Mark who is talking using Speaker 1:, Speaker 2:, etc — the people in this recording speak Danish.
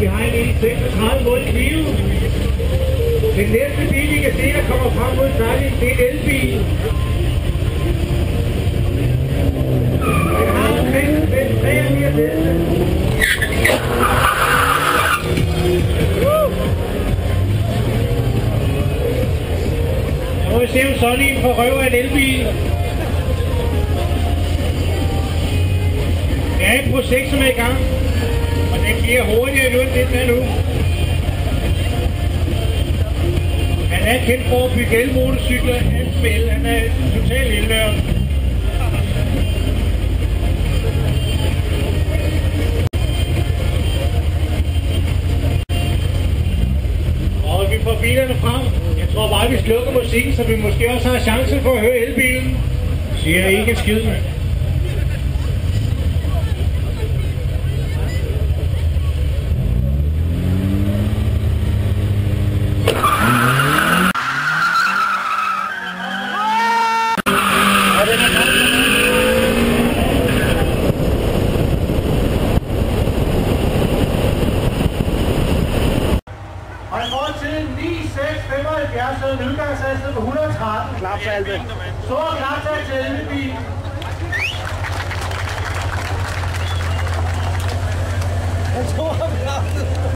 Speaker 1: har en 36 mod Clio. Den næste bil, vi kan se, der kommer frem mod snakken, det er en elbil. Den har omkring 83 heste. Nu må vi se, om sådan en får røv af en elbil. Det er et projekt, som er i gang, og den bliver hurtigere nu, end det er nu. Han er kendt for at bygge elmotorcykler, han er totalt ildnørd. Og vi får bilerne frem. Jeg tror bare, vi slukker musikken, så vi måske også har chance for at høre elbilen. Siger jeg ikke en skid, mand.
Speaker 2: Og i forhold til 9.6.75 er en udgangshastighed på 113.
Speaker 3: Klapsalve.
Speaker 2: Stor klapsalve til elbil.
Speaker 3: Jeg tror,